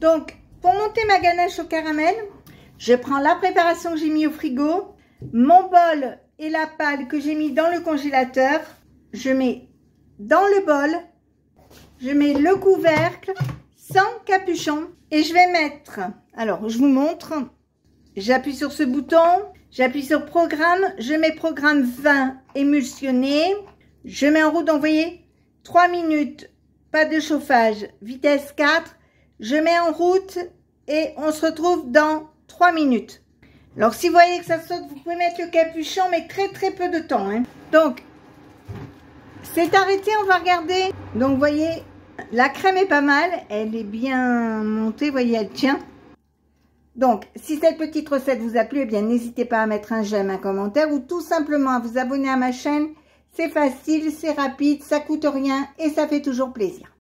Donc, pour monter ma ganache au caramel, je prends la préparation que j'ai mis au frigo, mon bol et la pâle que j'ai mis dans le congélateur. Je mets dans le bol, je mets le couvercle sans capuchon et je vais mettre, alors je vous montre, j'appuie sur ce bouton, j'appuie sur programme, je mets programme 20 émulsionné, je mets en route, donc vous voyez, 3 minutes, pas de chauffage, vitesse 4, je mets en route et on se retrouve dans 3 minutes. Alors si vous voyez que ça saute, vous pouvez mettre le capuchon, mais très peu de temps. Hein. Donc, c'est arrêté, on va regarder. Donc vous voyez, la crème est pas mal, elle est bien montée, vous voyez, elle tient. Donc, si cette petite recette vous a plu, eh bien n'hésitez pas à mettre un j'aime, un commentaire ou tout simplement à vous abonner à ma chaîne. C'est facile, c'est rapide, ça coûte rien et ça fait toujours plaisir.